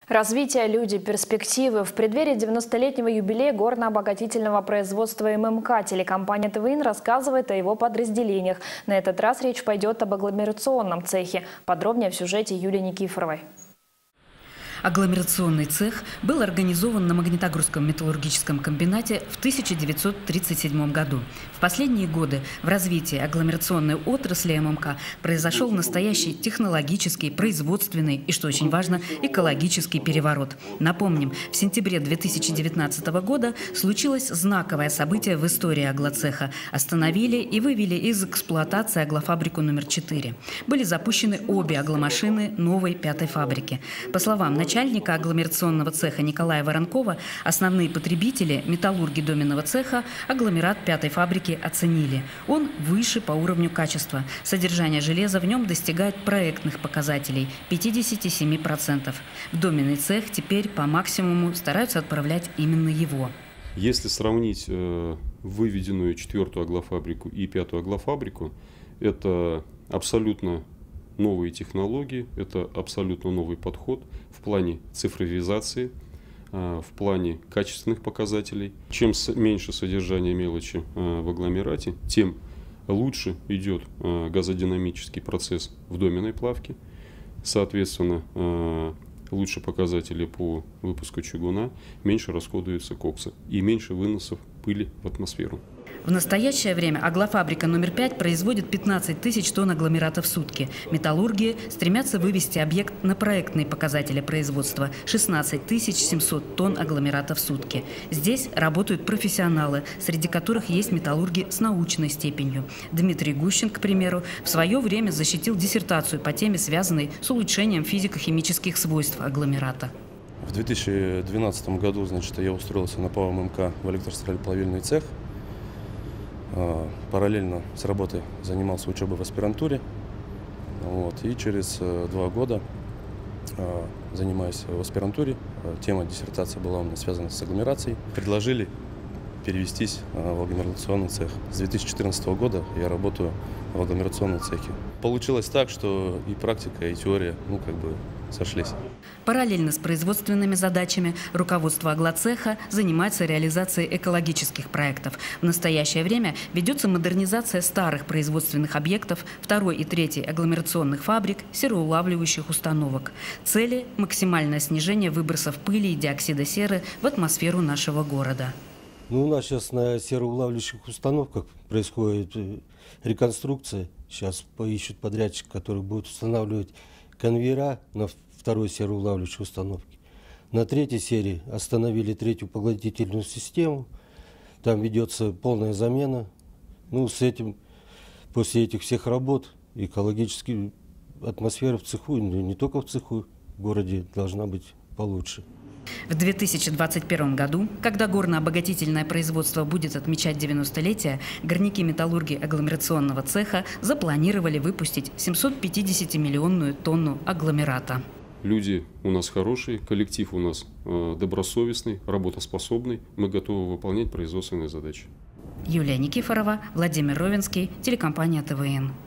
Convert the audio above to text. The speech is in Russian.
Развитие, люди, перспективы. В преддверии 90-летнего юбилея горно-обогатительного производства ММК телекомпания ТВН рассказывает о его подразделениях. На этот раз речь пойдет об агломерационном цехе. Подробнее в сюжете Юлии Никифоровой. Агломерационный цех был организован на Магнитогорском металлургическом комбинате в 1937 году. В последние годы в развитии агломерационной отрасли ММК произошел настоящий технологический, производственный и, что очень важно, экологический переворот. Напомним, в сентябре 2019 года случилось знаковое событие в истории аглоцеха. Остановили и вывели из эксплуатации аглофабрику номер 4. Были запущены обе агломашины новой 5-й фабрики. По словам начальника агломерационного цеха Николая Воронкова, основные потребители, металлурги доменного цеха, агломерат 5-й фабрики оценили. Он выше по уровню качества. Содержание железа в нем достигает проектных показателей – 57%. В доменный цех теперь по максимуму стараются отправлять именно его. Если сравнить выведенную 4-ю аглофабрику и 5-ю аглофабрику, это абсолютно новые технологии, это абсолютно новый подход в плане цифровизации, в плане качественных показателей. Чем меньше содержания мелочи в агломерате, тем лучше идет газодинамический процесс в доменной плавке. Соответственно, лучше показатели по выпуску чугуна, меньше расходуется кокса и меньше выносов пыли в атмосферу. В настоящее время аглофабрика номер 5 производит 15 тысяч тонн агломерата в сутки. Металлурги стремятся вывести объект на проектные показатели производства – 16 700 тонн агломерата в сутки. Здесь работают профессионалы, среди которых есть металлурги с научной степенью. Дмитрий Гущин, к примеру, в свое время защитил диссертацию по теме, связанной с улучшением физико-химических свойств агломерата. В 2012 году, я устроился на ПАО ММК в электросталеплавильный цех. Параллельно с работой занимался учебой в аспирантуре. И через 2 года, занимаясь в аспирантуре, тема диссертации была у меня связана с агломерацией. Предложили перевестись в агломерационный цех. С 2014 года я работаю в агломерационном цехе. Получилось так, что и практика, и теория сошлись. Параллельно с производственными задачами руководство аглоцеха занимается реализацией экологических проектов. В настоящее время ведется модернизация старых производственных объектов 2-й и 3-й агломерационных фабрик, сероулавливающих установок. Цели – максимальное снижение выбросов пыли и диоксида серы в атмосферу нашего города. У нас сейчас на сероулавливающих установках происходит реконструкция. Сейчас поищут подрядчик, который будет устанавливать конвейера на 2-й сероулавливающей установке. На 3-й серии остановили 3-ю поглотительную систему. Там ведется полная замена. После этих всех работ экологическая атмосфера в цеху, не только в цеху, в городе должна быть получше. В 2021 году, когда горно-обогатительное производство будет отмечать 90-летие, горняки-металлурги агломерационного цеха запланировали выпустить 750-миллионную тонну агломерата. Люди у нас хорошие, коллектив у нас добросовестный, работоспособный. Мы готовы выполнять производственные задачи. Юлия Никифорова, Владимир Ровенский, телекомпания ТВН.